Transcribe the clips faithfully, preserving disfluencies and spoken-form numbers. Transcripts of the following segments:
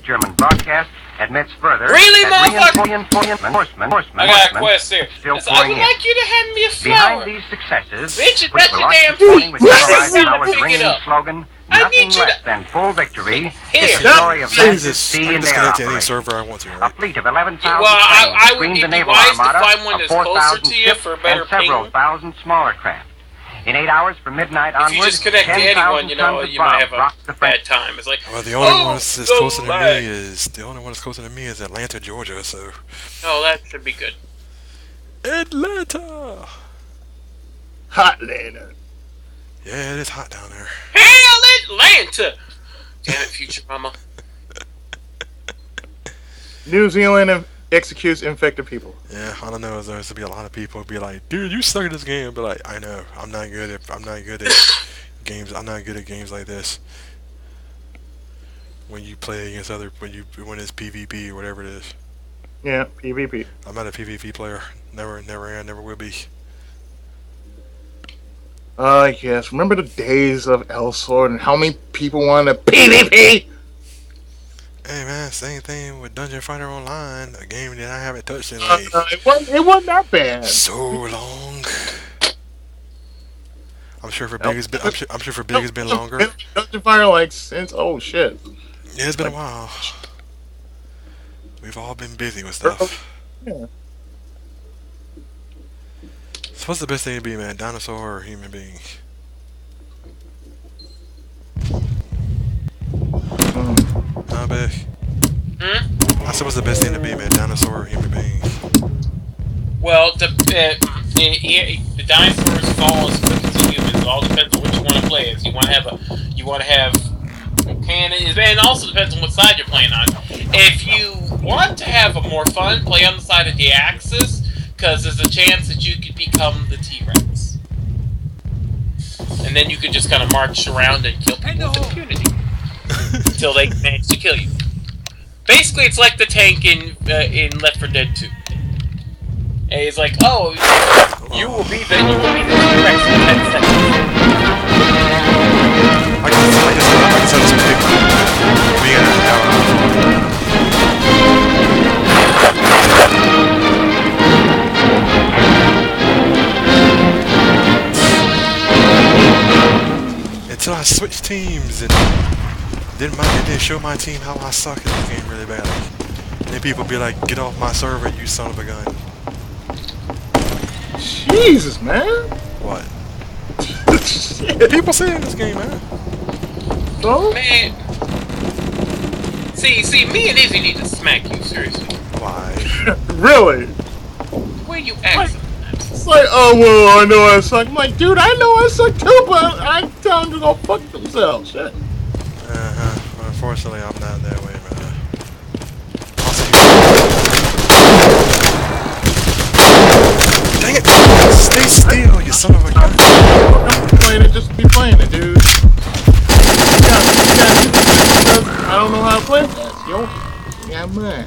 German broadcast admits further really, that motherfucker? I got a quest here. I would like you to hand me a flower. Behind these successes, Bitch, which that's will your launch damn this morning with Yes, Sunrise I Power's pick it ringing up. slogan, I nothing need you less to... than full victory. Here. It's the glory of land, Jesus, sea, I can and air disconnect to any operations. server I want to, A right? fleet of eleven thousand Well, I, I would screens be a naval wise to armada find one of that's four closer thousand to you ships for a better and several ping. thousand smaller craft. In eight hours from midnight If onward, you just connect to anyone, you know, you might have a bad time. It's like, Well, the only oh, one that's so closer to lag. me is the only one that's closer to me is Atlanta, Georgia. So. Oh, that should be good. Atlanta. Hot Atlanta. Yeah, it is hot down there. Hell, Atlanta! Damn it, Futurama. New Zealand executes infected people. Yeah, all I know is there's to be a lot of people who be like, dude, you suck at this game. But like, I know, I'm not good at, I'm not good at games. I'm not good at games like this. When you play against other, when you when it's PvP or whatever it is. Yeah, PvP. I'm not a PvP player. Never, never am, never will be. Uh, yes. Remember the days of Elsword and how many people wanted to PvP? Hey man, same thing with Dungeon Fighter Online, a game that I haven't touched in Uh, like uh, it, wasn't, it wasn't that bad. so long. I'm sure for big has been. I'm sure, I'm sure for big has been longer. Dungeon Fighter like since oh shit. Yeah, it's been a while. We've all been busy with stuff. Yeah. So what's the best thing to be, man? Dinosaur or human being? Mm. Huh, Beck? Hmm? I said, what's the best thing to be, man? Dinosaur or human being? Well, the, uh, the, the dinosaurs fall as quick as the humans. It all depends on what you want to play as. You want to have a, you want to have cannon, and it also depends on what side you're playing on. If you want to have a more fun, play on the side of the Axis, because there's a chance that you could become the T-Rex. And then you could just kind of march around and kill people with impunity. Until they manage to kill you. Basically, it's like the tank in uh, in Left four Dead two. And it's like, oh, you will be the you will be the T-Rex in ten seconds. I can, I can, I can tell this pick being an hour. Until I switched teams and didn't my, it didn't show my team how I suck at this game really badly. And then people be like, get off my server, you son of a gun. Jesus, man. What? People say in this game, man. So? Man. See, see, me and Izzy need to smack you, seriously. Why? Really? Where you at? It's like, oh, well, I know I suck. I'm like, dude, I know I suck too, but I tell them to go fuck themselves. Shit. Uh-huh. Well, unfortunately, I'm not that way, man. Dang it! Stay still, you son of a gun! I'm playing it just to be playing it, dude. Yeah, yeah, I don't know how to play that, yo. Yeah, man.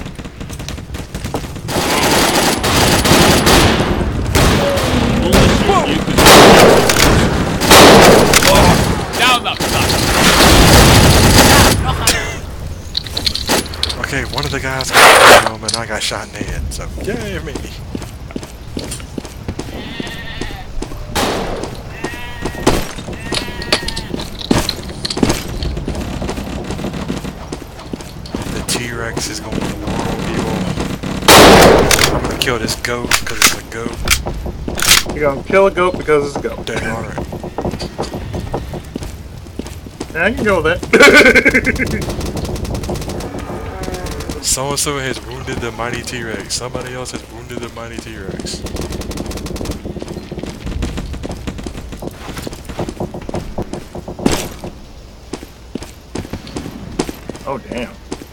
Down the Okay, one of the guys got home and I got shot in the head, so yay me. The T-Rex is going to war on people. I'm gonna kill this goat because it's a goat. You're gonna kill a goat because it's a goat. Damn alright. Yeah, I can go with that. So and so has wounded the mighty T-Rex. Somebody else has wounded the mighty T-Rex. Oh, damn.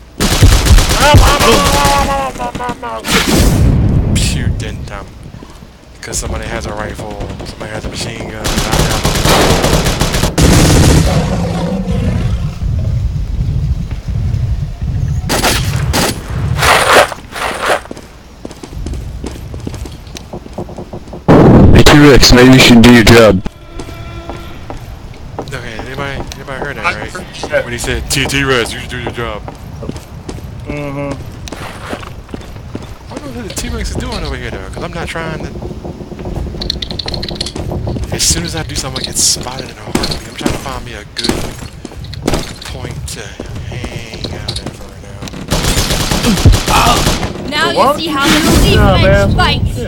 Shoot, didn't um, because somebody has a rifle, somebody has a machine gun. T-Rex, maybe you should do your job. Okay, anybody, anybody heard that, right? When he said, T T-Rex, you should do your job. Mm-hmm. I don't know what the T-Rex is doing over here though, because I'm not trying to... As soon as I do something, I get spotted in a heartbeat. I'm trying to find me a good point to hang out at for right now. Now What? you see how the police Yeah, man. fights. Shit.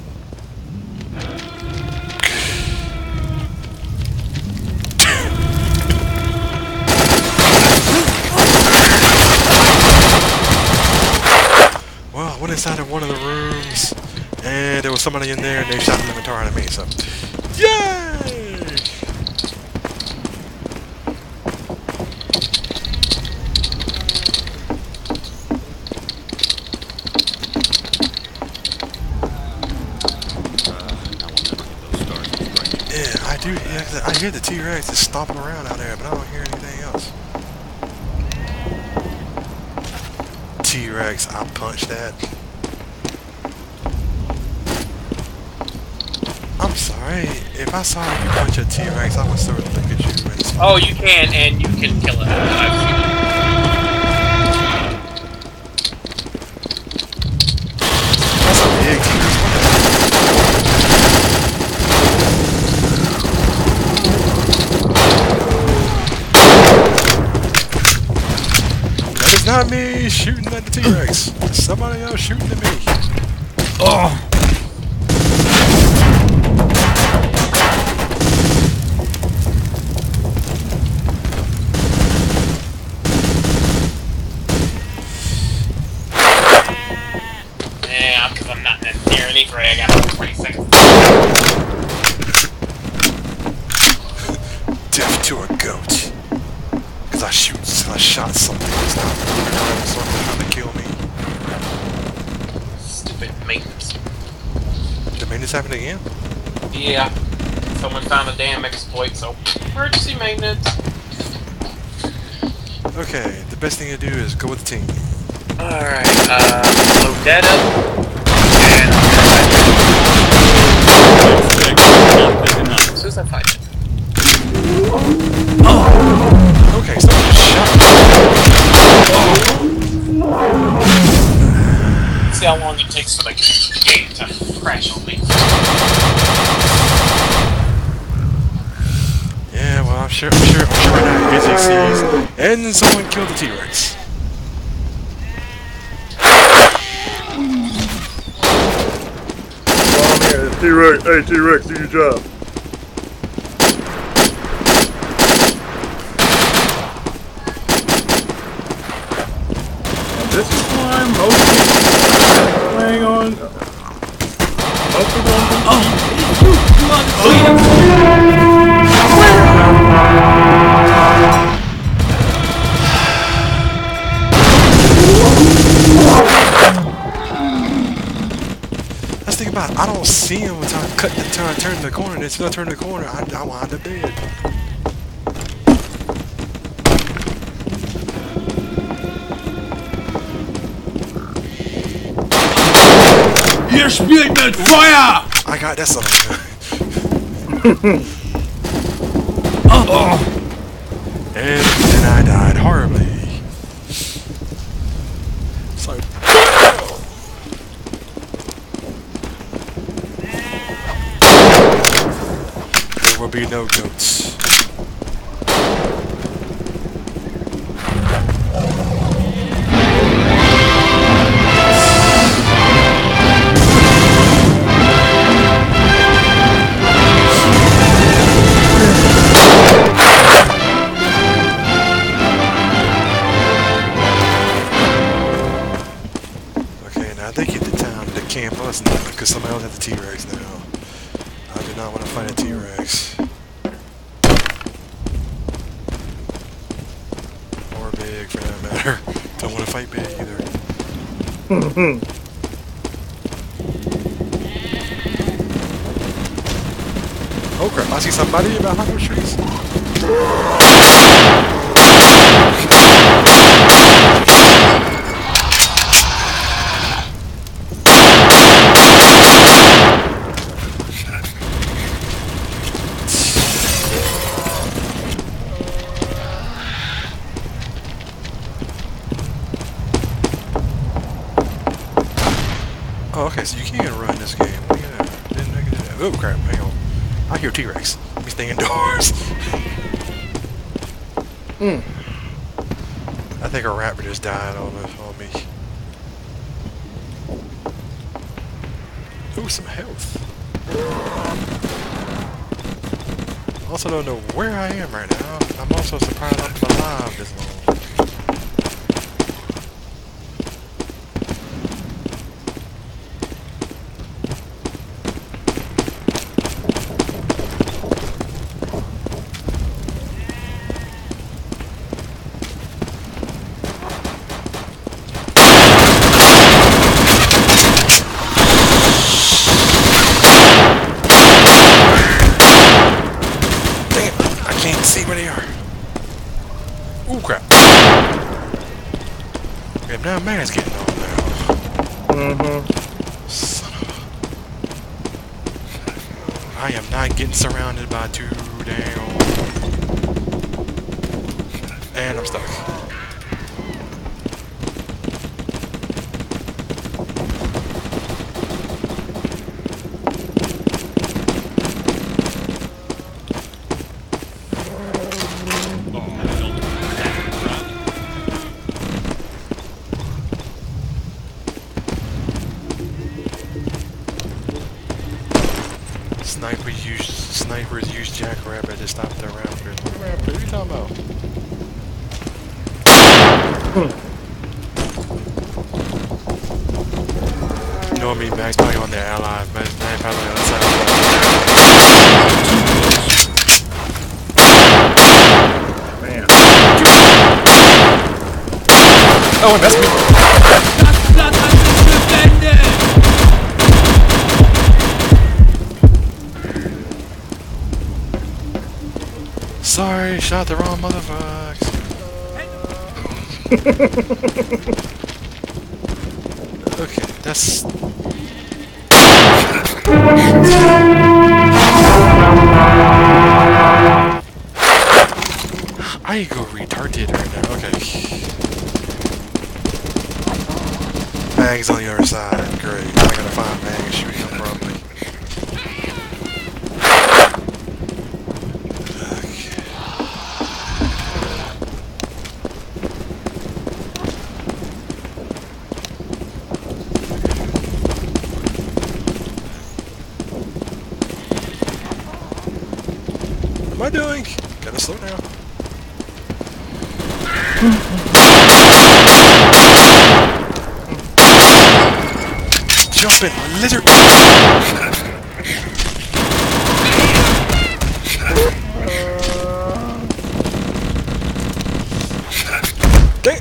Well, I went inside of one of the rooms, and there was somebody in there, and they shot an inventory at me, so... Yay! Yeah, I do, yeah, I hear the T-Rex is stomping around out there, but I don't hear anything else. T-Rex, I punched that. I'm sorry, if I saw you punch a T-Rex, I would sort of look at you and say, Oh, you can, and you can kill it. I've seen it. that's a big T-Rex. That is not me shooting at the T-Rex. It's somebody else shooting at me. Oh! Yeah, because I'm not nearly free. I got twenty seconds. Death to a goat. Because I shoot, I shot something that's not something trying to kill me. Stupid maintenance. Did maintenance happen again? Yeah. Someone found a damn exploit, so emergency maintenance. Okay, the best thing to do is go with the team. Alright, uh, load that up. And... Suicide fight. Okay, someone just shot See how long it takes for the game to crash on me. Yeah, well, I'm sure, I'm sure, I'm sure right now it succeeds. And someone killed the T-Rex. Come on here, T-Rex. Hey, T-Rex, do your job. And this is why most people playing on. Most of them. Let's think about it. I don't see him until I cut the turn, turn the corner. And as soon as I turn the corner, I, I wind up dead. Hier spielt mit Feuer! I got that son of a Oh. And then I died horribly. So there will be no goats. Camp us now, because somebody else has a T-Rex now. I do not want to fight a T-Rex. Or big, for that matter. Don't want to fight big either. Oh crap, I see somebody behind those trees. Oh, okay, so you can run this game. Look at that. Didn't know you could do that. Oh, crap. Hang on. I hear T-Rex. Let me stay indoors. Mm. I think a raptor just died on, on me. Ooh, some health. Also don't know where I am right now. I'm also surprised I'm alive this long. See where they are. Ooh, crap. Yeah, now man's getting on now. Mm-hmm. Son of a... I am not getting surrounded by two down. And I'm stuck. Snipers use snipers use jackrabbit to stop the raptor. What raptor? What are you talking about? You know what I mean? Max probably on their allies, man. Man probably on the side. Man. Oh, and that's me. Sorry, shot the wrong motherfuckers. Okay, that's... I go retarded right now, okay. Mag's on the other side, great. I gotta find Mag and shoot him probably. What am I doing? Gotta slow down. Jumping lizard. Dang.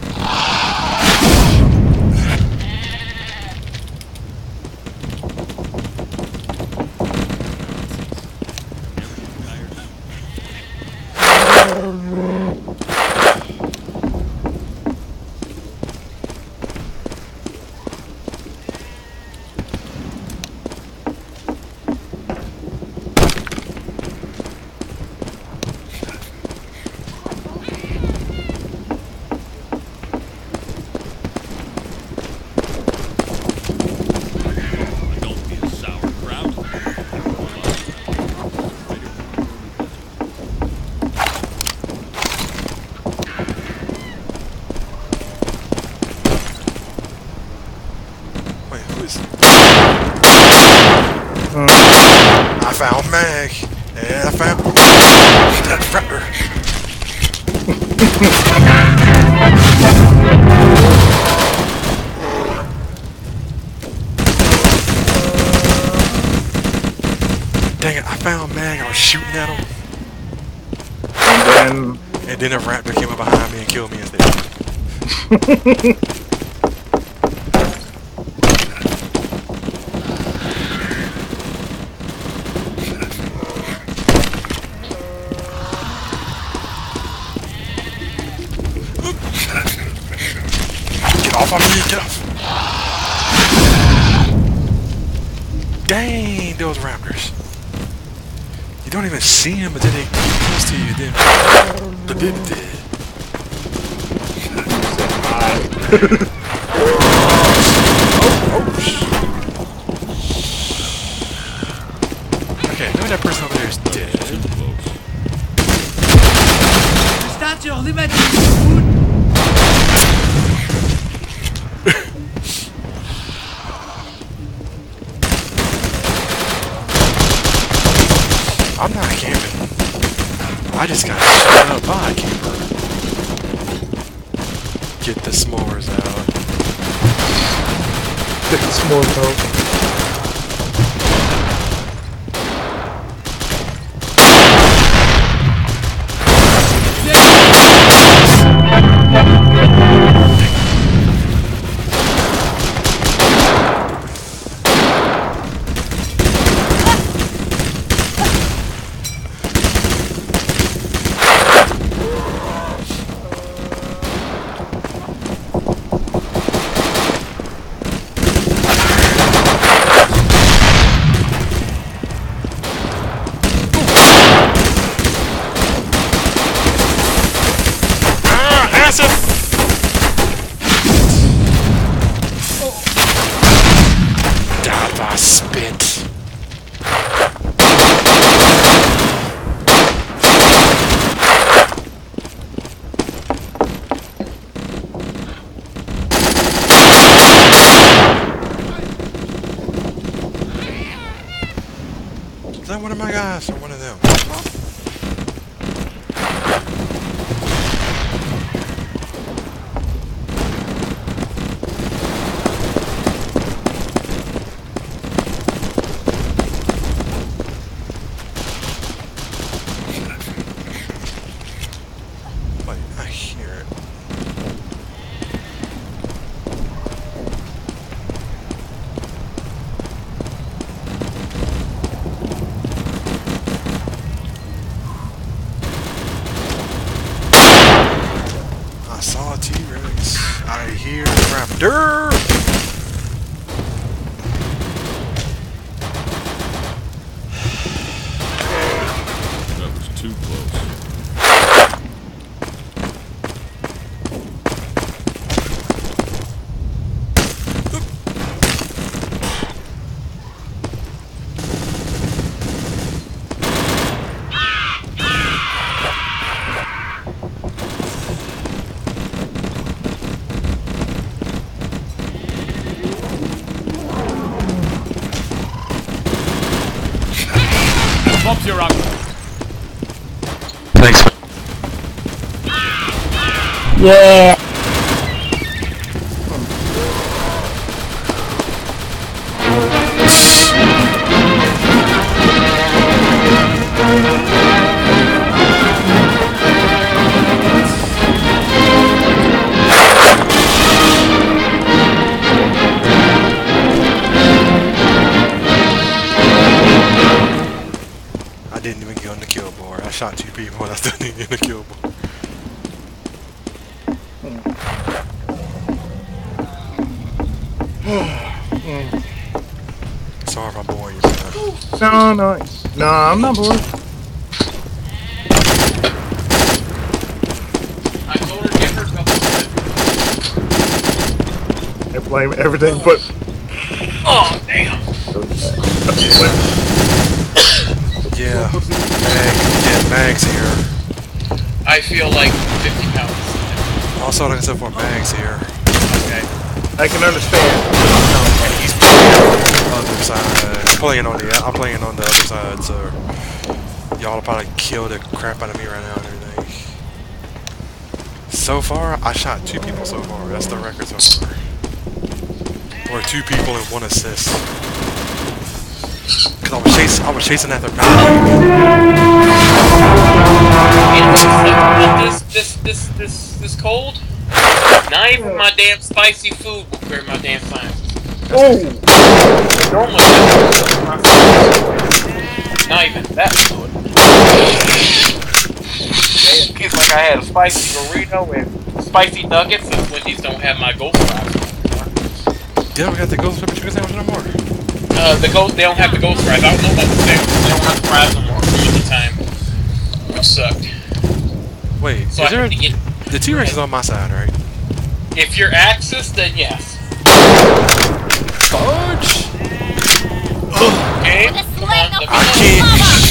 Wait, who is it? I found Mag, and I found that raptor. Dang it, I found Mag, I was shooting at him. And then... And then a raptor came up behind me and killed me instead. Get off of me, get off! Dang, those raptors. You don't even see them, but then they get close to you, then... But then it did. Oh, oh, sh me that person over there is dead. I'm not camping. I just got shot up by a camper. Get the s'mores out. Get the s'mores out. Is that one of my guys or one of them? Wait, I hear it. I saw a T-Rex. I hear a raptor. That was too close. Bob's your uncle. Thanks. Yeah. I didn't even get on the kill board. I shot two people and I still didn't get on the kill board. Sorry if I'm boring you, man. No, nice. No, I'm not bored. I told her to give her a couple of I blame everything but. Oh, damn! Yeah, Mag, yeah, Mag's here. I feel like fifty pounds. Also, like I said, for Mag's here. Okay. I can understand. And he's playing on the other side. I'm playing on the, I'm playing on the other side, so y'all will probably kill the crap out of me right now and everything. So far, I shot two people so far. That's the record so far. Or two people and one assist. Cause I was chasing, I was chasing after Malcolm. You know what's funny about this, this, this, this, this cold? Not even my damn spicy food will clear my damn sinuses. Oh! Normally, not even that would. It's like I had a spicy burrito and spicy nuggets, and Wendy's don't have my ghost fries anymore. They don't got the ghost pepper chicken sandwich no more. Uh, the ghost, they don't have the ghost fries. I don't know about the sandwich. They don't have the fries no more at the time, which sucked. Wait, So is I there had to get. the T-Rex is on my side, right? If you're Axis, then yes. Fudge! Okay, come on. Let me I know. can't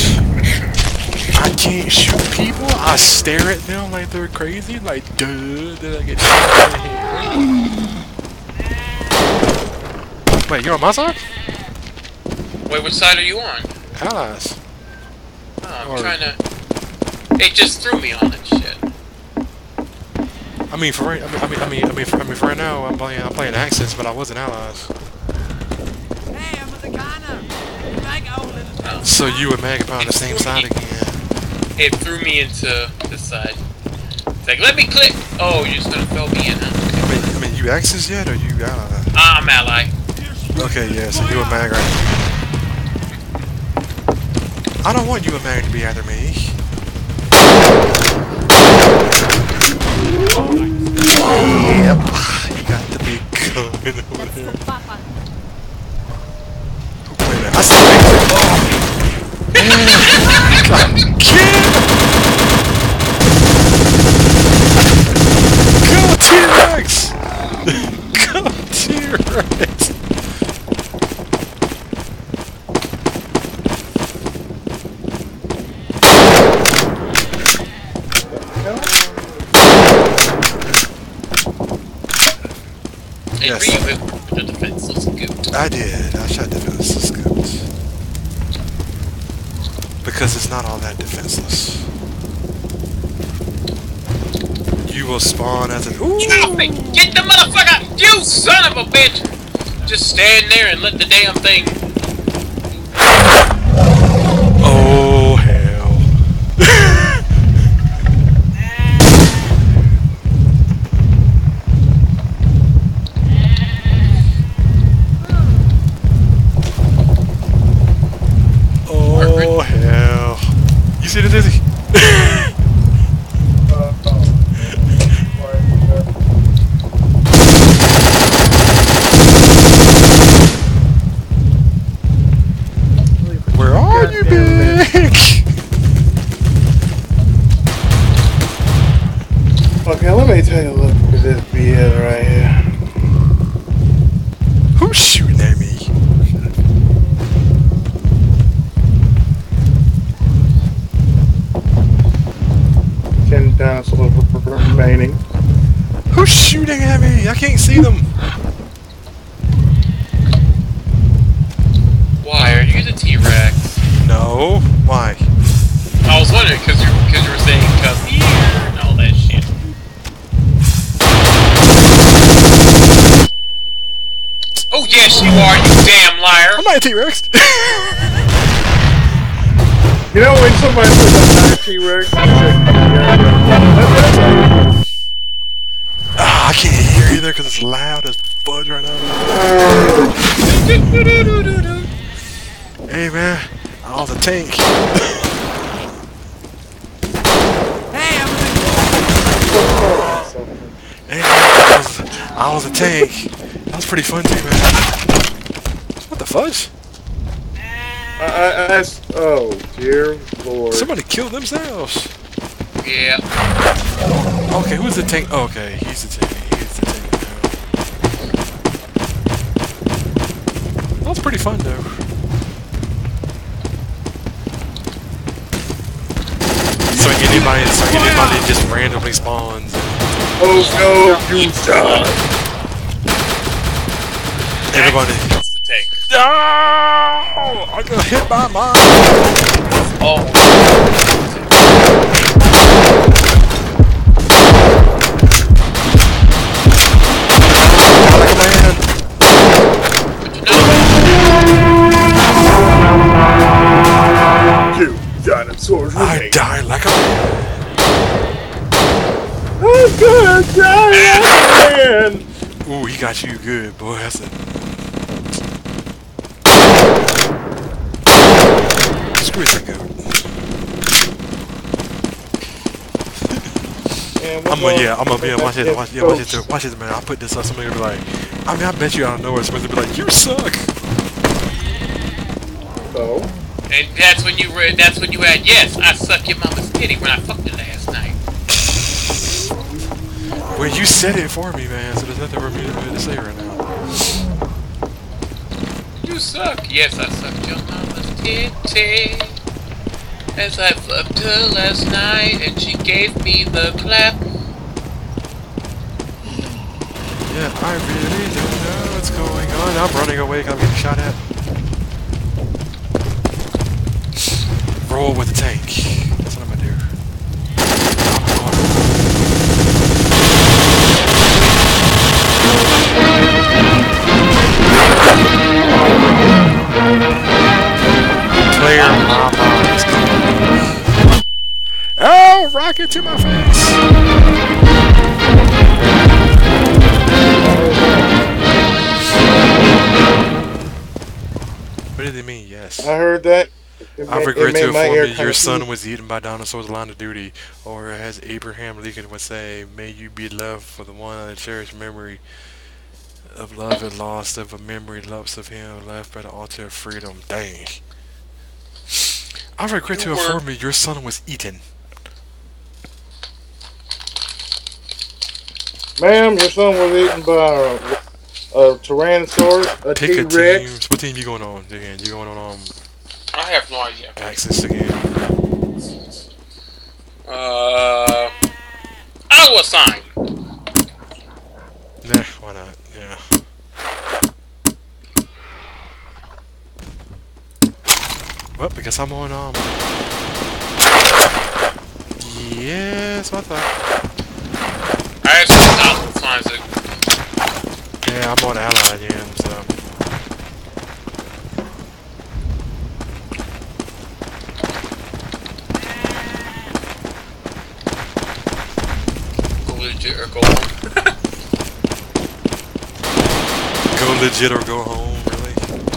can't shoot people. I stare at them like they're crazy. Like, duh, then I get shot in the head. Wait, you're on my side? Wait, which side are you on? Allies. Oh, I'm Or- trying to... It just threw me on it, shit. I mean, for right, I mean, I mean, I mean, I mean, for, I mean, for right now, I'm playing, I'm playing Accents, but I wasn't Allies. So you and Mag are on the same side again. It threw me into this side. It's like, let me click! Oh, you're just gonna throw me in, huh? I mean, I mean, you Accents yet, or you Allies? I'm ally. Okay, yeah, so you and Mag are. I don't want you and Mag to be after me. Yep, you got the big gun over there. Wait a minute, I see big gun. Oh! God, kid! Go T-Rex! Go T-Rex! And Yes. Ryu with the defenseless goot. I did. I shot defenseless scouts. Because it's not all that defenseless. You will spawn as an. Ooh! Stop me! Get the motherfucker! You son of a bitch! Just stand there and let the damn thing. Oh hell! Oh hell! You see the dizzy? Where are you, big? Okay, let me take a look at this B S right here. Who's shooting at me? Ten dinosaurs remaining. Who's shooting at me? I can't see them. Why? Are you the T-Rex? No. Why? I was wondering, because you, cause you were saying, come here, and all that shit. Oh, yes, you are, you damn liar! I'm not a T-Rex. You know when somebody says I'm not a T-Rex? Ah, I can't hear either because it's loud as fudge right now. Hey man, I was a tank. Hey, I was, I was a tank. That was pretty fun too, man. What the fudge? I, I, that's, oh, dear Lord. Somebody killed themselves. Yeah. Okay, who's the tank? Oh, okay, he's the tank. He's the tank now. That was pretty fun though. So anybody, so anybody just randomly spawns. Oh no, you die. Everybody. What's the take? No! I got hit by mine. Oh. Like a man. Two dinosaurs I remaining. died like a man. I'm gonna die again. Ooh, he got you good, boy. That's a... Screw that goat. I'm gonna, yeah, I'm gonna be, watch this, watch, yeah, watch this, watch this, man. I'll put this up, somebody will be like, I mean, I bet you out of nowhere, somebody will be like, you suck! So, And that's when you were, that's when you had, yes, I suck your mama's titty when I fucked her last night. Well, you said it for me, man, so there's nothing for me to say right now. You suck. Yes, I sucked your mama's titty. As I fucked her last night and she gave me the clap. Yeah, I really don't know what's going on. I'm running away, I'm getting shot at. Roll with the tank. That's what I'm gonna do. Clear my mind is coming. Oh, rocket to my face! What did they mean? Yes. I heard that. It I made- regret it made to my inform ear you kinda your son itch. was eaten by dinosaurs line of duty, or as Abraham Lincoln would say, may you be loved for the one and cherished memory of love and lost of a memory lost of him left by the altar of freedom. Dang. I regret to You were- inform you your son was eaten. Ma'am, your son was eaten by a, a Tyrannosaurus, a Pick a T-Rex. team. What team you going on again? You going on um, I have no idea. Axis again? Uh, I will sign. Nah, why not? Yeah. Well, because I'm on um. Yes, what the? I actually stopped with signs it. Yeah, I'm on Ally again, so. Go legit or go home. Go legit or go home, really?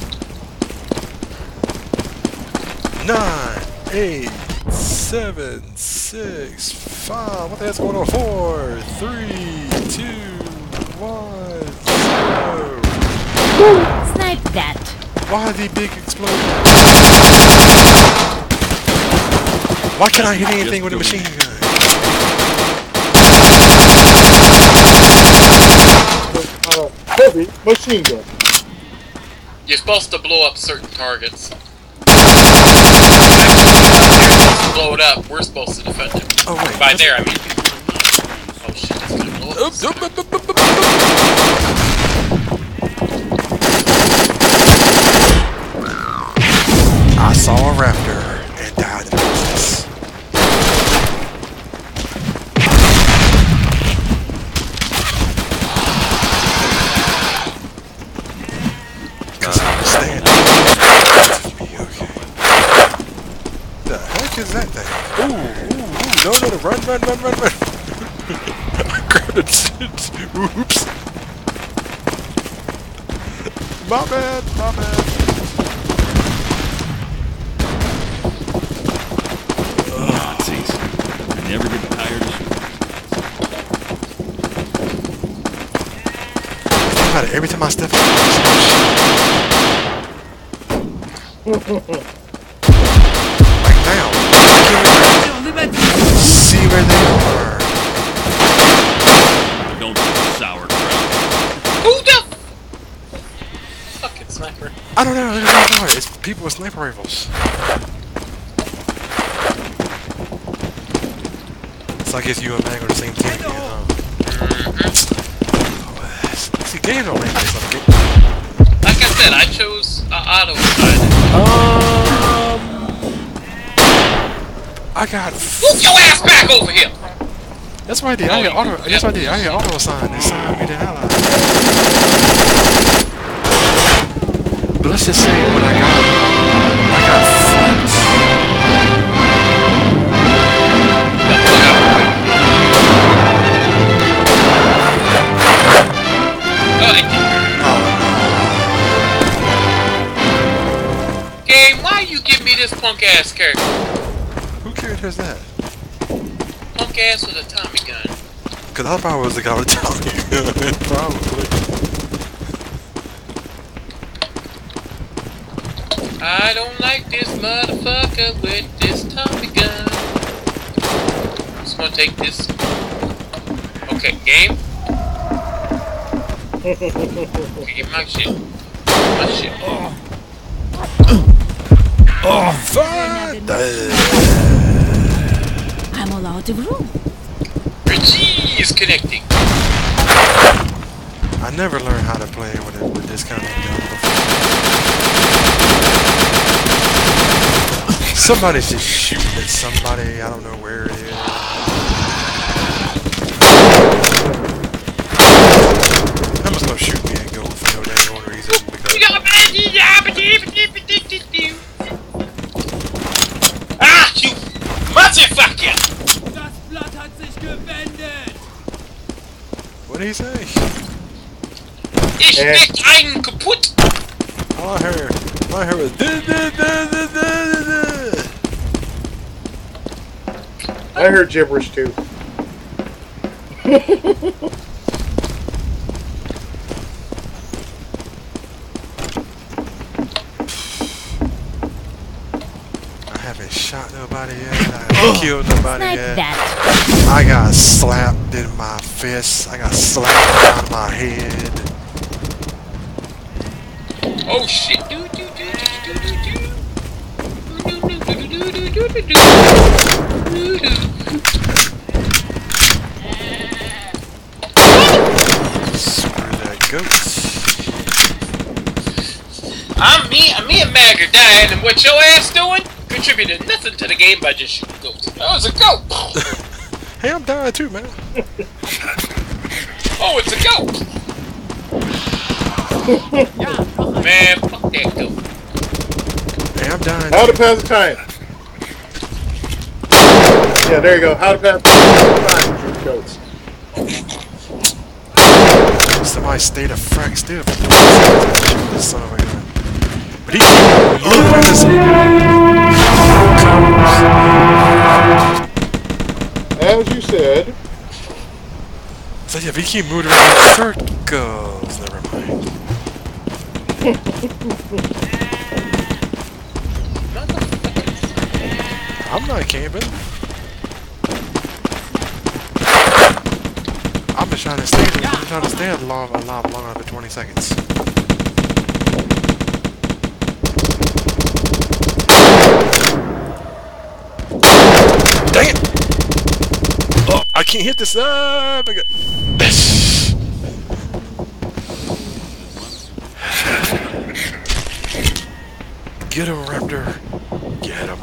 Nine, eight, seven, six, five. What the hell's going on? Four, three, two, one, zero. Snipe that. Why the big explosion? Why can't I hit anything with a machine gun? Uh, heavy machine gun. You're supposed to blow up certain targets. You're supposed to blow it up. We're supposed to defend it. Oh wait. By that's- there, I mean. Oh shit, that's gonna blow up. Oops, oop, oop, oop, oop, oop. I saw a raptor and died in the process. Cause I was standing. Me, okay. The heck is that thing? Ooh, ooh, ooh, no, no, no, run, run, run, run, run. I grabbed it. Oops. My bad, my bad. Nazis. I never get tired of shooting. Think about it, every time I step out, like now, see where they are. Don't do sauerkraut. Who the fucking sniper? I don't know, I don't know. It's people with sniper rifles. So I guess you and Mag are the same team again, huh? Oh, see, games don't make this up. Like I said, I chose uh, auto side. Um, I got. Move your ass back over here! That's what I did. I got auto. That's what I did. I got auto assigned. They signed me to ally. But let's just say when I got, I got flipped. Game, why you give me this punk ass character? Who character is that? Punk ass with a Tommy gun. Cause I probably was the guy with the Tommy gun. Probably. I don't like this motherfucker with this Tommy gun. Just gonna take this. Okay, game. Okay, give my shit. My shit. Oh, fuck! I'm all out of room. Richie is connecting. I never learned how to play with it with this kind of gun before. Somebody's just shooting at somebody. I don't know where it is. I'm just gonna shoot me and go for no dang own reason because. Ah, you motherfucker! What did he say? Ich Eh. steck einen kaputt! All I heard, all I heard was. Duh, duh, duh, duh, duh, duh, duh. I heard gibberish too. I haven't shot nobody yet. I haven't killed nobody Snipe yet. that. I got slapped in my fists. I got slapped around my head. Oh shit! Do, do, do, do, do, do, do. Do, do, do, do, do, do, do. Screw that goats. I'm me, me and Mag are dying, and what your ass doing? Contributed nothing to the game by just shooting goats. That was a goat! Hey, I'm dying too, man. Oh, it's a goat! Man, fuck that goat. Hey, I'm dying How too. to pass the time. Yeah, there you go. How to pass the time. Shoot goats. Somebody stayed a frack still for twenty seconds. Shoot this son of a gun. But he keep moving around this. As you said. So yeah, if he keep moving around in circles, never mind. I'm not camping. I've been trying to stay. I've been trying to stay alive, alive long enough for twenty seconds. Dang it! Oh, I can't hit this. Ah, my God. Get him, Raptor. Get him.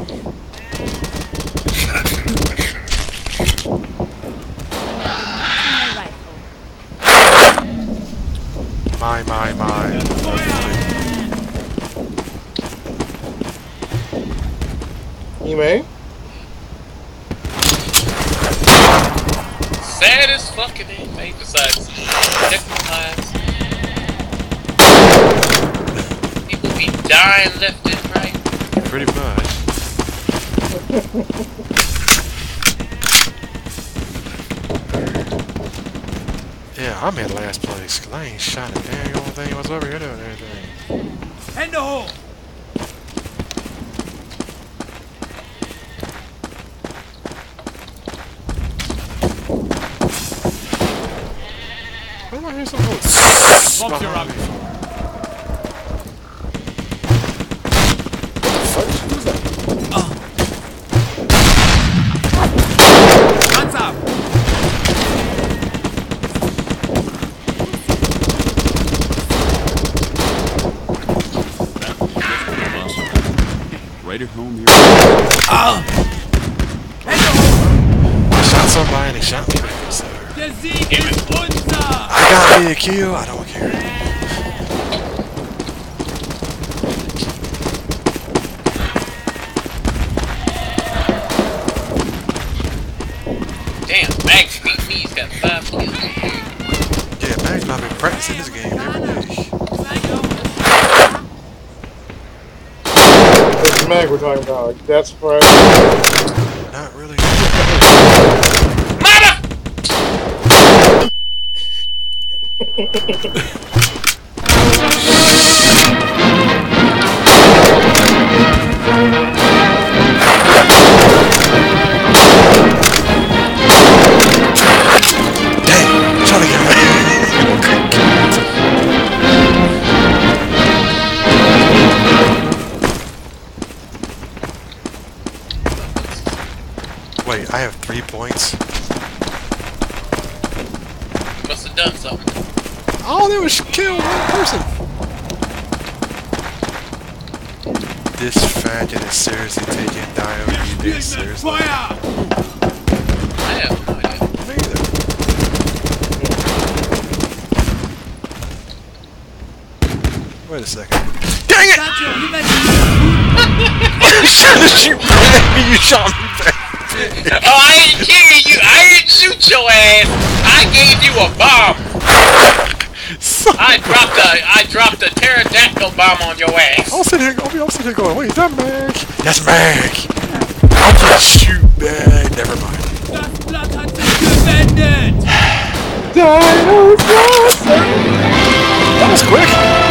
My, my, my. You may. Sad as fucking ain't made besides technical lives. People be dying left and right. Pretty much. Yeah, I'm in last place because I ain't shot a dang old thing whatsoever here doing anything. Hände hoch! Why do I hear some votes? Box your up. Hands up! Right at home here. Ah! Hände hoch! I shot somebody and they shot me back, so Der Sieg ist unser! I got me a kill. I don't care. Damn, Max beat me, he's got five kills. Yeah, Mag's not been practicing this game every day. That's the mag we're talking about. Like, that's right. Not really. Mother! Dang, try to get me. three points. Must have done something. All they was kill one person. This faggot is seriously taking Dino D-Day seriously. I have no idea. Me either. Wait a second. Dang it! You shot at you back. You shot me back. Oh, I didn't kill you. I didn't shoot your ass. I gave you a bomb. I dropped a, I dropped a pterodactyl bomb on your ass. I'll sit here, I'll be, I'll sit here going, wait, is that Mag? That's Mag. I'll just shoot back. Never mind. Das Blatt hat sich gewendet! Dino's awesome! That was quick.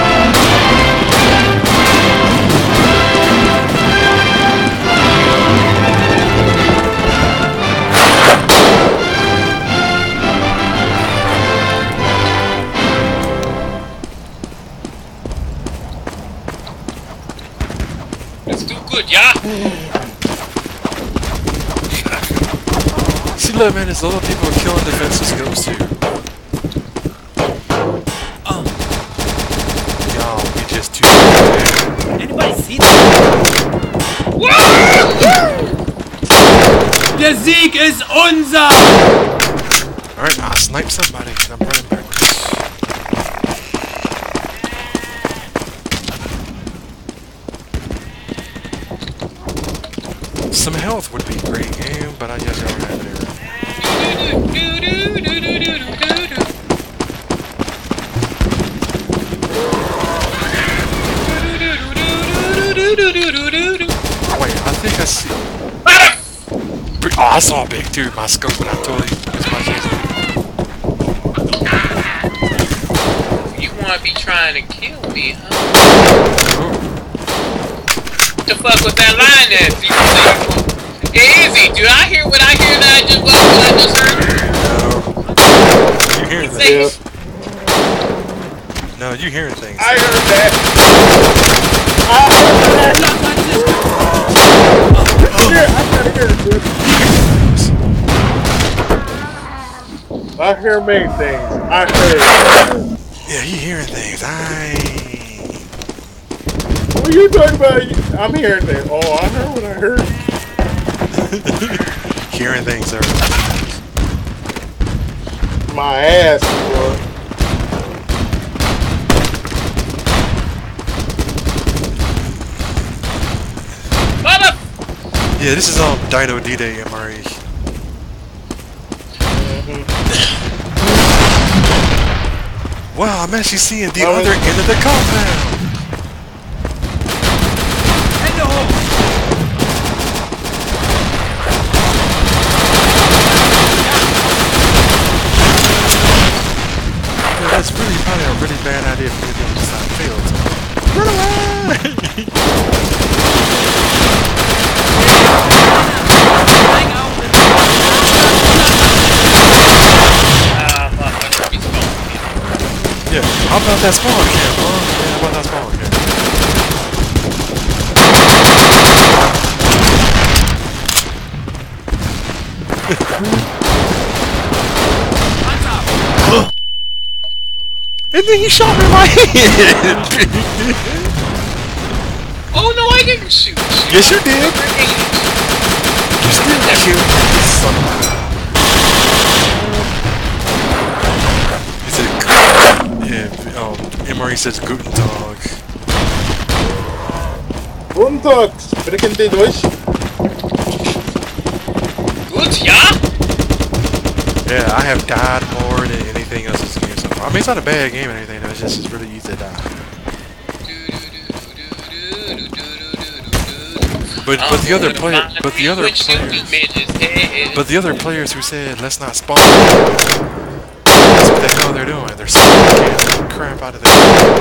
That's too good, yeah? See, look, man, there's a lot of people killing defenseless ghosts here. Oh. Y'all, we just too bad. Anybody see that? Der Sieg ist unser! Alright, I'll snipe somebody, and I'm running backwards. Some health would be great game, but I guess I don't have it here. Wait, I think I see. Oh, I saw a big dude. My scope, and I totally used my chance. You want to be trying to kill me, huh? What the fuck was that line there? Easy, dude. I hear what I hear that I just what I just heard. No. You hearing Say- things? No, you hearing things. I heard that. I heard that. Here, I gotta hear it, dude. I hear many things. I heard. Yeah, you hearing things. I. What are you talking about? I'm hearing things. Oh, I heard what I heard. Hearing things, sir. My ass, bro. Mother! Yeah, this is um Dino D-Day M R E. Wow, I'm actually seeing the Oh, other really? end of the compound. Yeah, that's really probably a really bad idea for me to be on the side of the field. Run away! Yeah, how about that spawn camp, huh? Yeah, how about that spawn camp? And then he shot me in my head! Oh no, I didn't shoot. Yes, you did! You still killed me, son of a... He said, yeah, um, M R E says Guten Tag. Guten Tag, sprechen Sie Deutsch? Good, yeah? Yeah, I have died more than anything else this game so far. I mean, it's not a bad game or anything, though. It's just it's really easy to die. But but the other player, but the other players, but the other players who said let's not spawn, that's what the hell they're doing. They're spawn the crap out of the.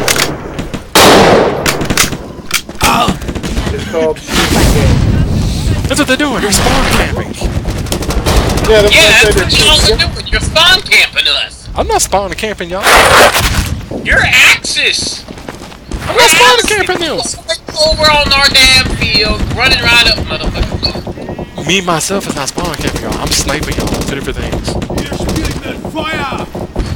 It's called shooting game. That's what they're doing. They're spawn camping. Yeah, that's Yeah, what that's I what said. y'all are doing. You're spawn camping us. I'm not spawn camping, y'all. You're Axis. I'm not spawn camping them. Over on our damn field, running right up, motherfucker. Me myself is not spawn camping y'all. I'm sniping y'all. Two different things. Wir spielen mit Feuer!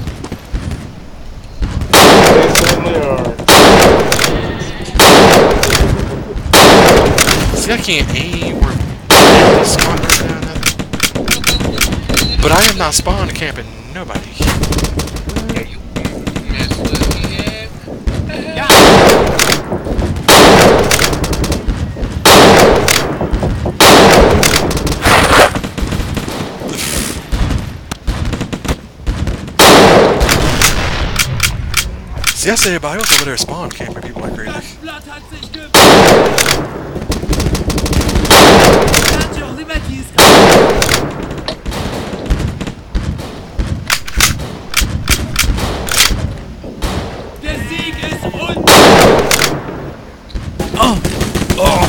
They certainly are. See, I can't aim or the spawn right now, nothing. But I am not spawn camping nobody. See, I said everybody else over there spawn camping people like crazy. Das Blatt hat sich gewendet! Statue of Liberty ist Der Sieg ist uns! Oh! Oh!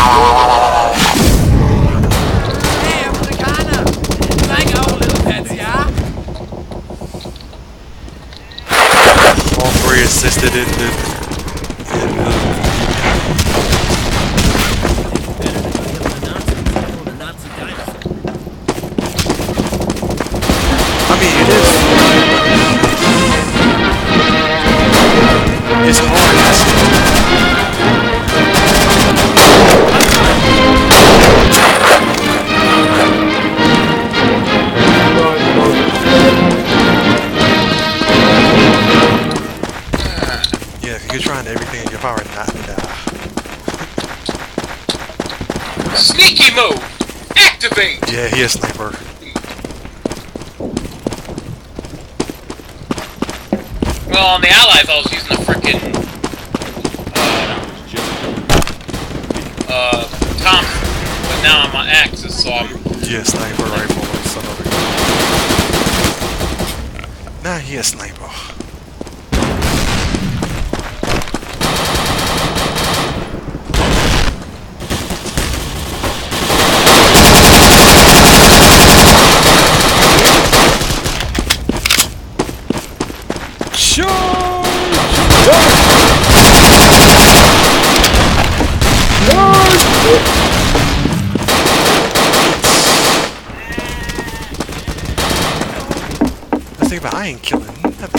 Hey, Amerikaner! Like our little pets, yeah? All three assisted in the... In the I mean, it is... It's hard. Yeah, you're trying everything in your power not to die. Sneaky mode! Activate! Yeah, he is sniper. Well, on the Allies, I was using a freaking uh, uh, Thompson, but now I'm on Axis, so I'm. Yeah, sniper rifle or son of a gun. Nah, he a sniper. The thing about I ain't killing nothing.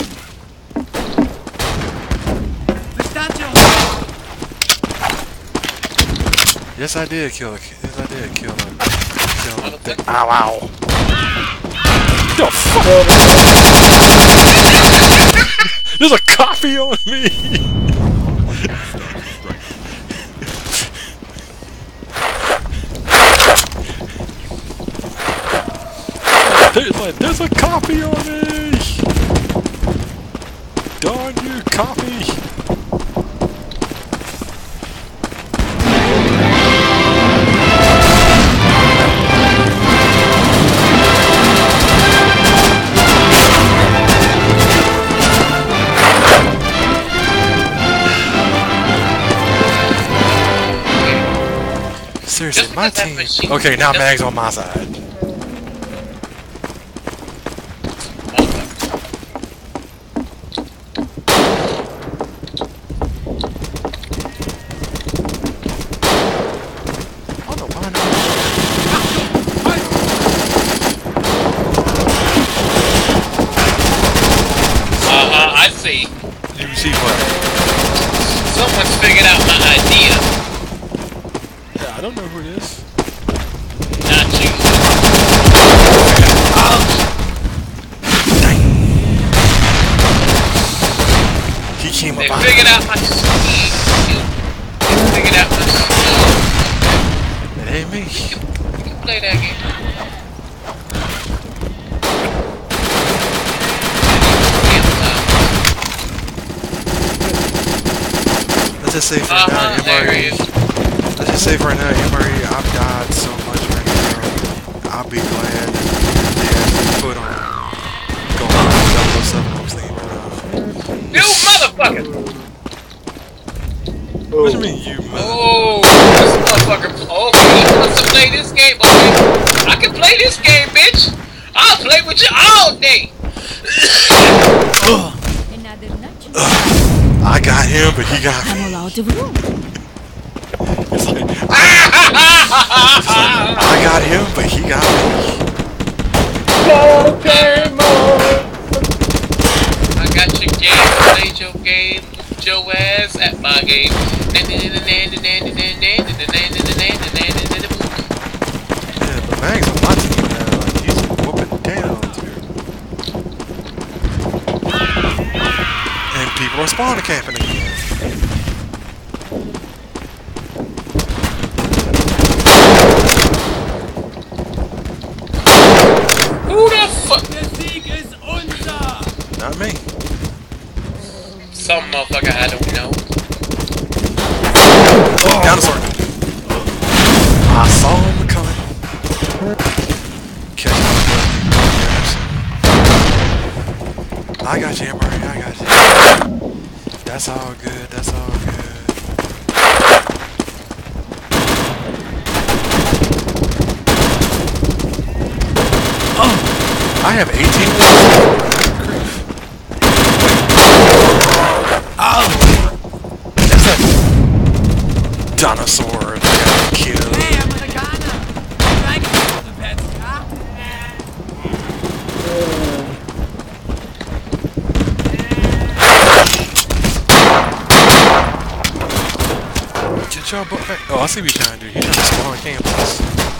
Yes, I did kill. Yes, I did kill him. Kill him. Ow! Ow! The fuck? There's a copy on me. There's like, there's a copy on me! Darn you, copy! Seriously, my team... Okay, now Mag's on my side. I see. You see what? Someone's figured out my idea. Yeah, I don't know who it is. Not you. He came They up. figured out my scheme. They figured out my scheme. It ain't me. You can, you can play that game. Let's just say for Uh-huh, now, there he M R E. is. Let's just say for now, M R E, I've died so much right now. I'll be glad that they put on going on double oh seven. I was thinking about. You motherfucker! What do you mean, you mother? Oh, this motherfucker. Okay, he wants to play this game. Okay, I can play this game, bitch. I'll play with you all day. Another nudge. I got him, but he got me. I'm all out of room. It's like, I, it's like, I got him, but he got me. Pokemon! I got your game, played your game, put your ass at my game. Yeah, but Max on my team now, like, he's whooping down, dude. And people are spawning camping again. Who the fuck? Not me. Some motherfucker I don't know. Oh, dinosaur. I saw him coming. Catch him. I got you, Emery. I got you. That's all good. That's all good. Oh, I have eighteen. Oh, that's that dinosaur that got killed. Hey, I'm the Ghana. Thank you for the pets, huh? Get your butt back. Oh, I see what you're trying to do. You're trying to spawn campus.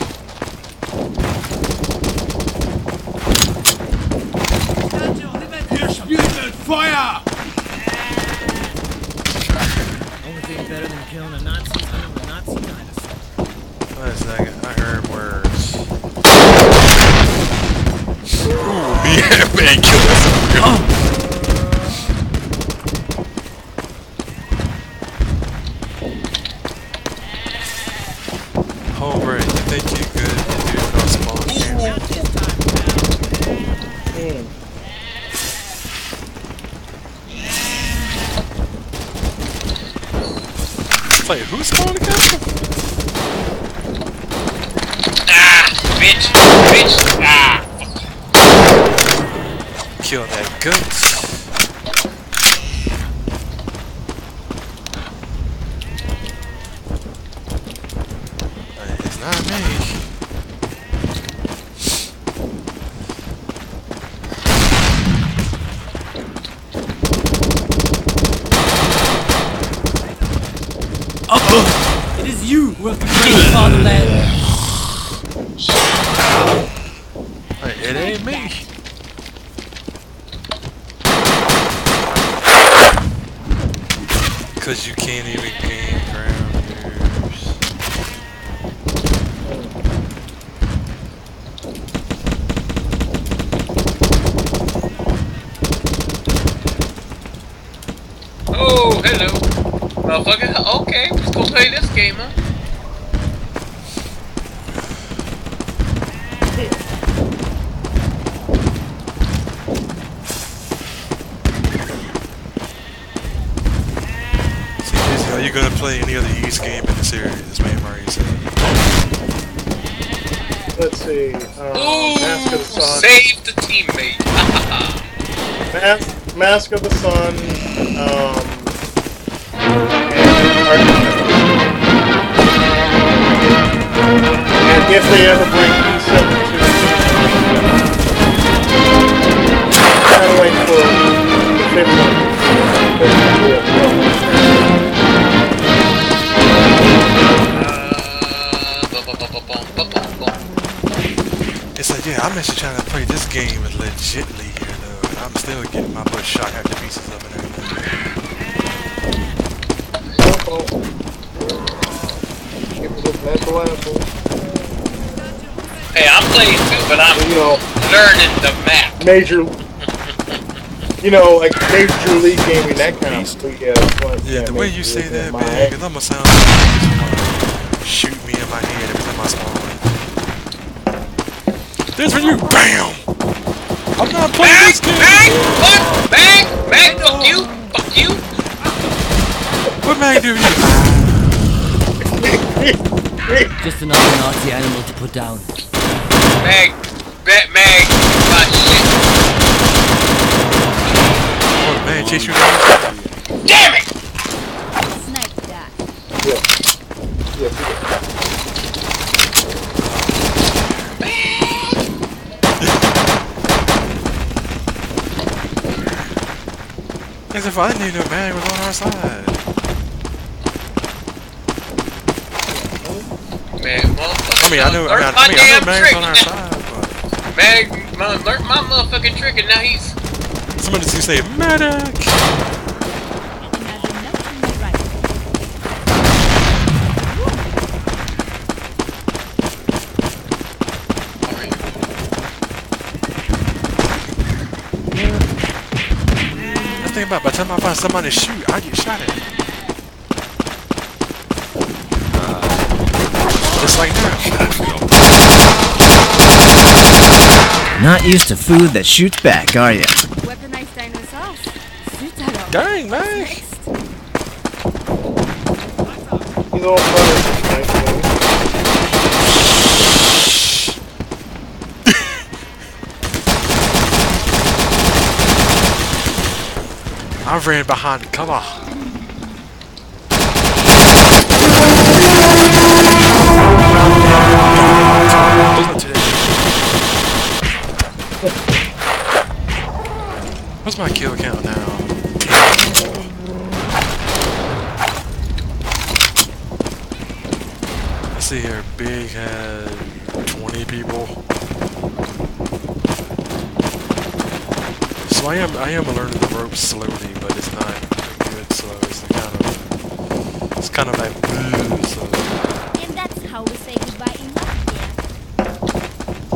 Hier spielt Feuer! Only thing better than killing a Nazi is killing a Nazi dinosaur. Wait a second. I heard words. Ooh, yeah, man, kill us. Oh, right. You think you're good to do no spawn campus? Wait, who's spawning campus? Ah, bitch, bitch, ah. Kill that goat. It's not me. It is you who have betrayed fatherland. Wait, it ain't me. Cause you can't even gain ground years. Oh, hello. Motherfucker, okay, let's go play this game, huh? Are you gonna play any other East game in the series, man? Mario said. Let's see. Uh, Ooh, Mask of the Sun. save the teammate. Mask, Mask of the Sun. Um, and if they ever bring E seventy-two, kind of wait for the fifth one. It's like, yeah, I'm actually trying to play this game legitly here, though, and I'm still getting my butt shot half the pieces of it and everything. Give me the that's the last one. Hey, I'm playing too, but I'm You know, learning the map. major. You know, like major league gaming, that kind of stuff. Yeah, that's what- Yeah, the way major you say league that, in my man, head. because I'm gonna sound like you just wanna shoot me in my head every time I spawn. This for you, bam! I'm not playing Bang, this game! bang, what? Bang, bang, fuck you, fuck you. What man do you? Just another Nazi animal to put down. Meg, bet Meg, my shit. Oh, the man chase you down? Damn it! Snipe that. As if I didn't know Mag was on our side. Man, motherfucker. I mean, I know, I learn mean, my I, mean, I damn know Mag's trick. on our side, but Mag, man, learned my motherfucking trick, and now he's. somebody just say medic. Think about it, by the time I find somebody to shoot, I get shot at. Just like now. Not used to food that shoots back, are you? Weaponized dinosaurs. Dang, man. He's all butter. I ran behind cover. Bullet today. What's my kill count now? Let's see here. Big had twenty people. So I am I am learning the ropes slowly, but it's not good slow. It's the kind of it's kind of like blue slow. And that's how we say goodbye in Latvia.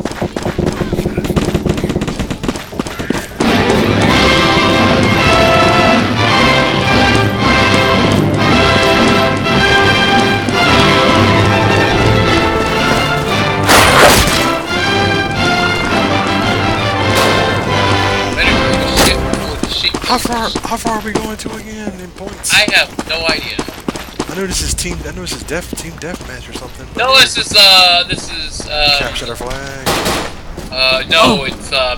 How far how far are we going to again in points? I have no idea. I know this is team I know this is def team deathmatch or something. No, this is uh, this is uh. Capture the flag. Uh, no, oh. it's uh.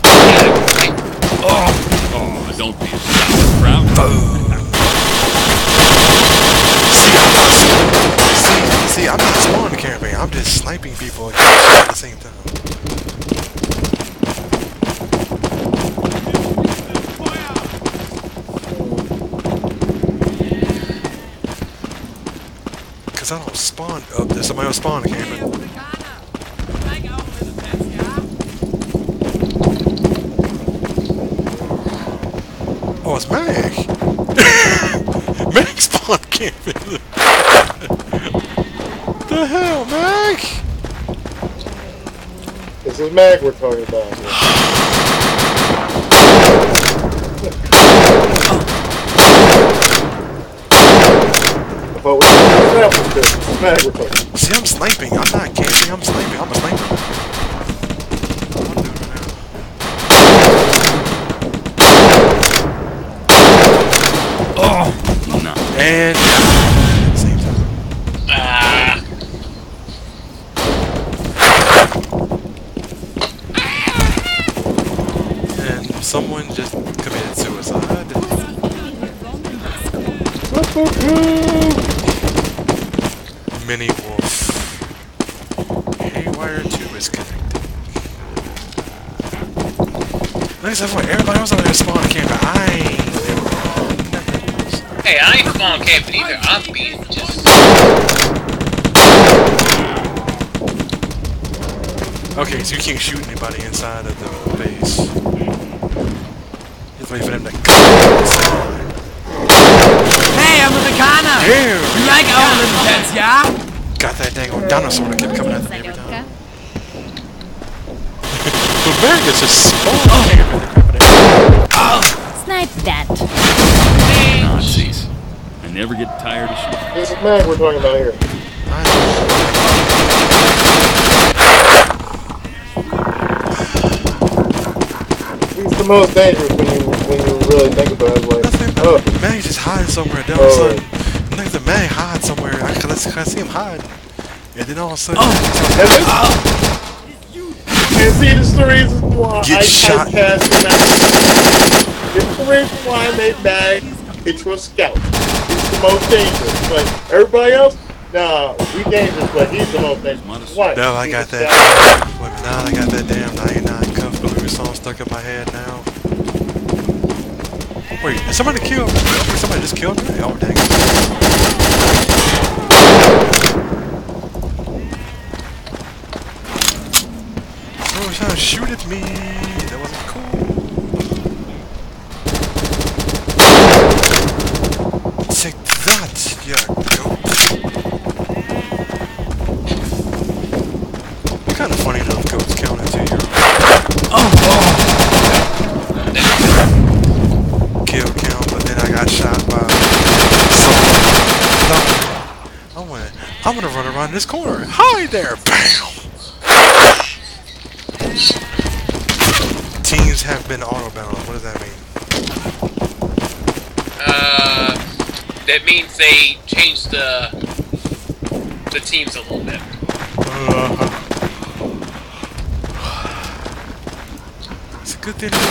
Oh, oh, don't be a proud. see, see, I'm not spawn camping. I'm just sniping people at the same time. Cause I don't spawn up. There's somebody else spawn camping. Oh, it's Mag. Mag spawn camping. The hell, Mag? This is Mag we're talking about here. But we have this Mag we're talking about. See, I'm sniping. I'm not camping. I'm sniping. I'm a sniper. Oh, no. And at the same time. Ah. And someone just committed suicide. Mini Wolf. Haywire two is connected. Like I said, everybody else over there spawning camping. I ain't nothing. Hey, I ain't spawn camping either. I'm being just. Okay, so you can't shoot anybody inside of the base. Just wait for them to come inside. Hey, I'm the Kana! Damn! You like our little pets, yeah? Got that dang old dinosaur that kept coming at me every time. But Meg is just spawn camping the crap out of it. Snipe that. Nazis. I never get tired of shooting. This is Mag we're talking about here. He's the most dangerous when you when you really think about it. Like, oh, Mag's just hiding somewhere down Oh. the sudden. Look at the Mag hide somewhere. I can, I see him hiding. And then all of a sudden, and see, this is the reason why Get I shot. cast him out. It's the reason why I made Mag into a scout. He's the most dangerous. Like, everybody else, nah, we dangerous, but he's the most dangerous. Why? now I He's got a that. scout. Look, now I got that damn ninety-nine Cuff Blue song stuck in my head now. Wait, did somebody kill me? Somebody just killed me? Oh, dang it. Someone was trying to shoot at me. That wasn't cool. Take that, yeah, goat. It's kind of funny enough, goats count into your oh, oh. kill count, but then I got shot by someone. I went, I'm gonna run around this corner. Hi there, bam! Teams have been autobound. What does that mean? Uh, that means they changed the the teams a little bit. Uh, it's a good thing to do.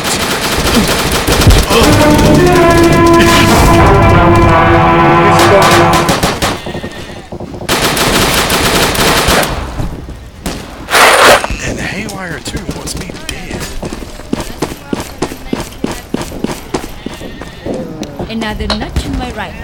And Haywire too wants me dead. Another notch in my right.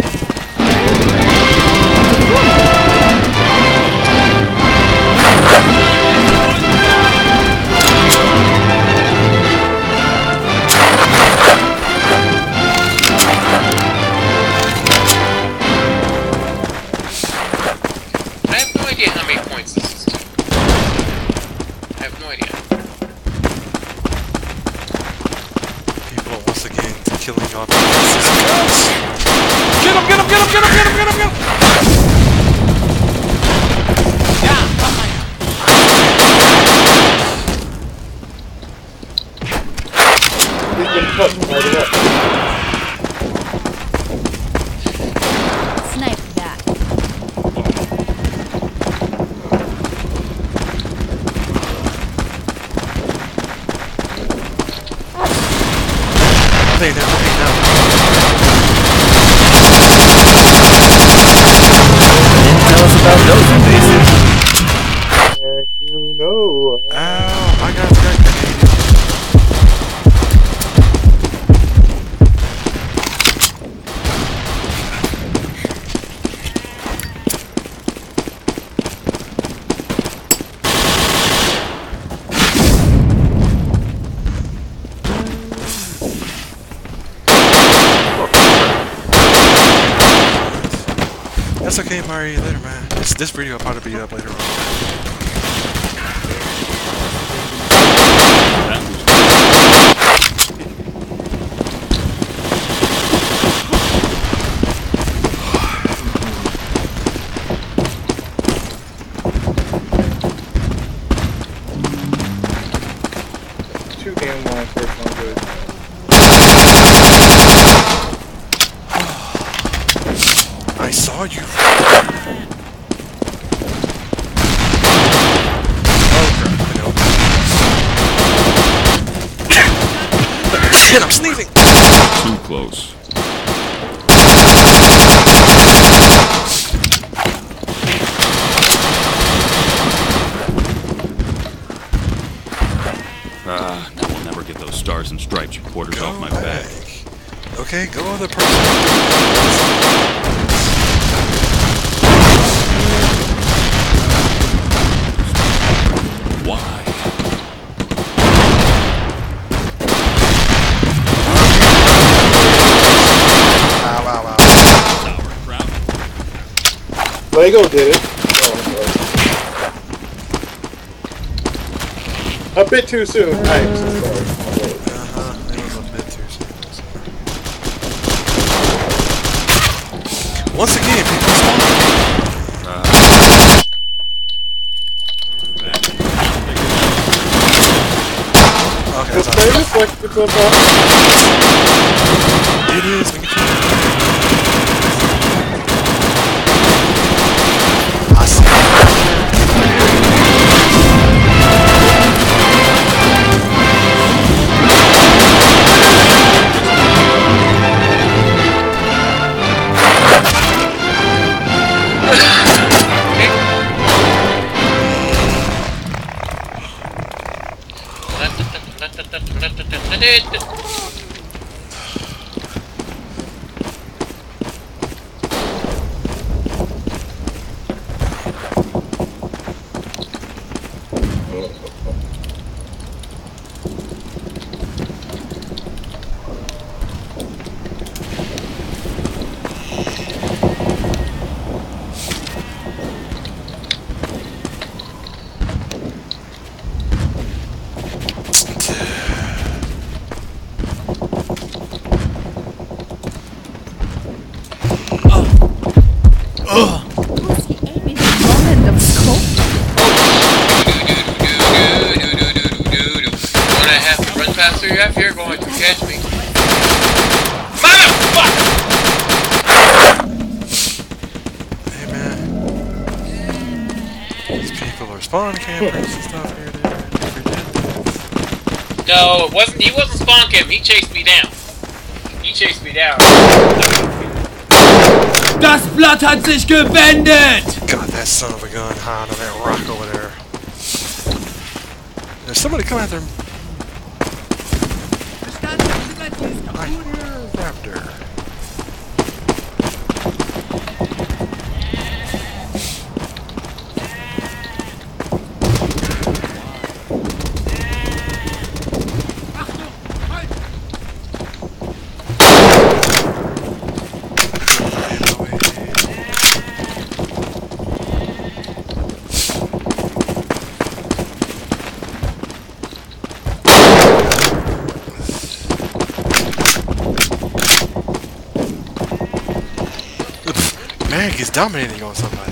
I have no idea how many points this is. I have no idea. People are once again killing off the Get him, get him, get him, get him, get him, get him, get him! Yeah, come on. He's been cut right up. Snipe that. They know, they know. Tell us about those invasive. And you know. Ow, I got that grenade. That's okay, Mario. Later, man. This, this video will probably be up later on. Too damn long for one good. I saw you. Oh crap! I know. Shit! I'm sneezing. Too close. Ah, now we'll never get those stars and stripes you quarters Go off my back. back. Okay, go other person. Why? Wow, wow, wow. Sour crowd. Lego did it. Oh, a bit too soon. I'm so sorry. Uh-huh, it was a bit too soon. Once again, people spawn. Okay, This that's play all. reflected on top. It is. We can I see. Was he aiming wrong in the scope? When I have to run past you, if you're going to catch me. Motherfucker! Hey man. These people are spawn campers and stuff here, dude. No, it wasn't. He wasn't spawn camping. He chased me down. He chased me down. Das Blatt hat sich gewendet! Got that son of a gun high on that rock over there. There's somebody come after him. I hear a raptor. Mag is dominating on somebody.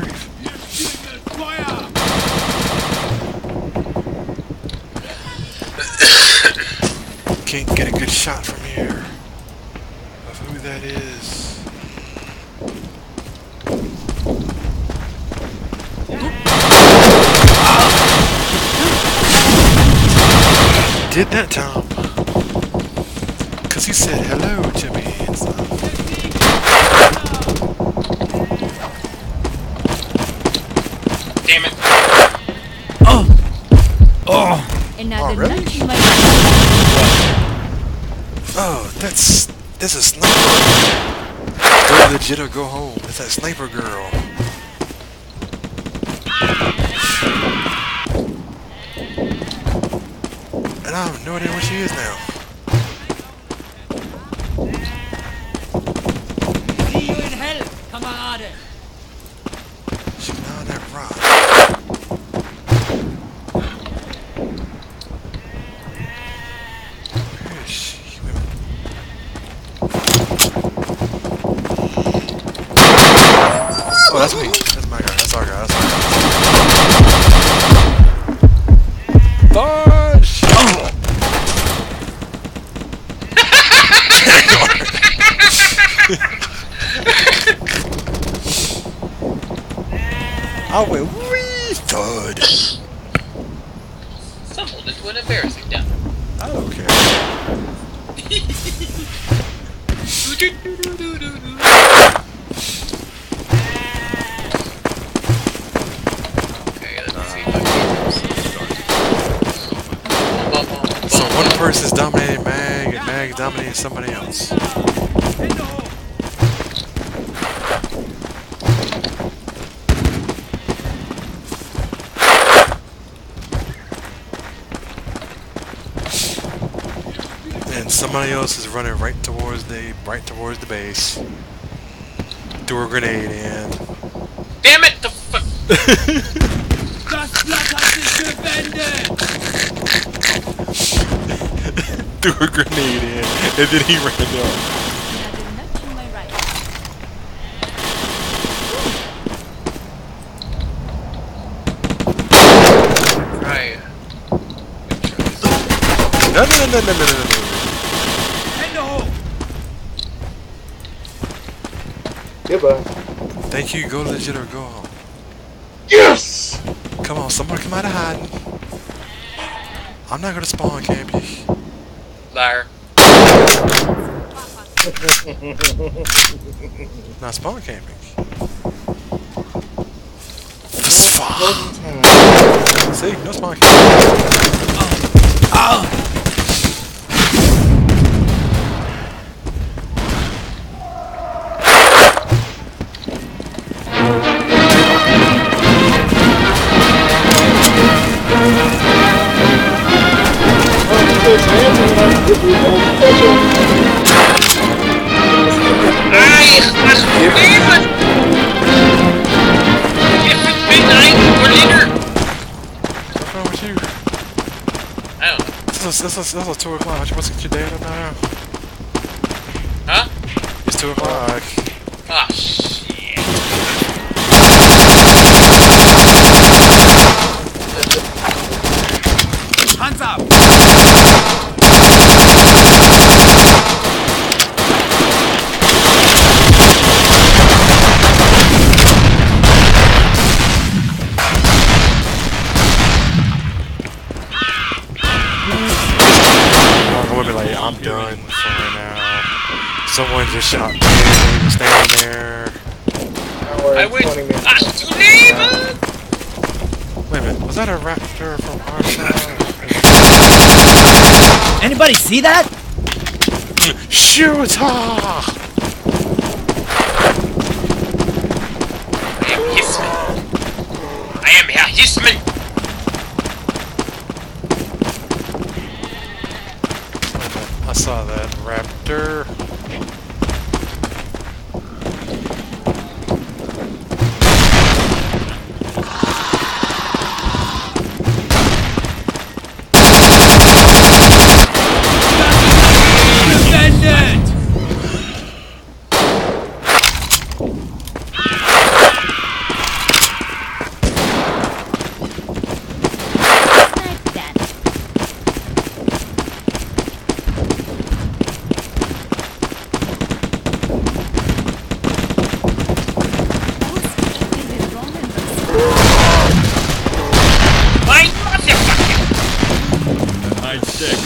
Can't get a good shot from here of who that is. Did that time. Cause he said hello to me and stuff. Damn it. Oh! Oh! Another Oh, really? nudge in my Oh, that's that's a sniper. Go legit or go home. It's that sniper girl. And I have no idea where she is now. See you in hell, Kamerade! She's not on that rock. Where is she? Oh, that's me. That's my guy. That's our guy. That's our guy. Dodge! Oh! I went wee thud. Stumbled into an embarrassing death. I don't care. Okay, let's see if I can. So one person's dominating Mag, and Mag's dominating somebody else. And somebody else is running right towards the right towards the base. Threw a grenade in. Damn it! The fuck! Das Blatt hat sich gewendet! Threw a grenade in, and then he ran off. another nudge in my right. Right. No, no, no, no, no, no, no, no. Hände hoch! Goodbye. Thank you. Go legit or go home. Yes! Come on, somebody come out of hiding. I'm not gonna spawn camp you. Liar. Not spawn camping. See, no spawn camping. Ow! Ah, was leven! If it's midnight or later! What's wrong with you? I don't know. This is, this is, this is two o'clock. Aren't you supposed to get your dad up now? Huh? It's two o'clock. Ah, shit. Hands up! I'm gonna be like, I'm done for right now. Someone just shot me. They were standing there. I went. Ah, you neighbor! Wait a minute. Was that a raptor from our side? Anybody see that? Shoot! Ah! I am Hissman. I am Herr Hissman. I saw that raptor. Defendant! Snipe that. My motherfucker! Hide stick.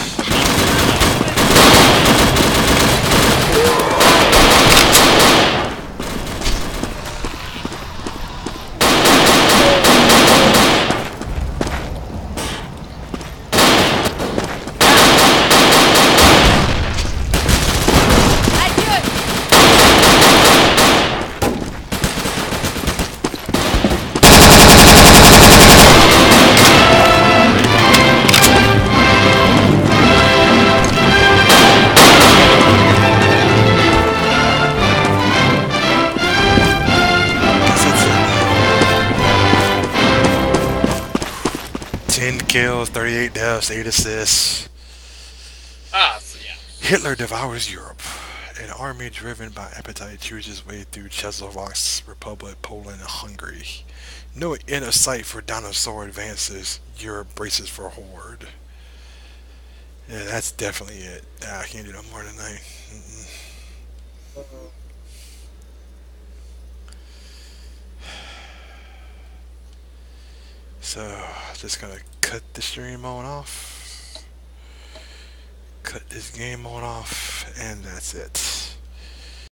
ten kills, thirty-eight deaths, eight assists. Ah, so yeah. Hitler devours Europe. An army driven by appetite chooses its way through Czechoslovakia, Republic, Poland, and Hungary. No end of sight for dinosaur advances. Europe braces for horde. Yeah, that's definitely it. Ah, I can't do no more tonight. Mm-mm. So, just gonna cut the stream on off. Cut this game on off, and that's it.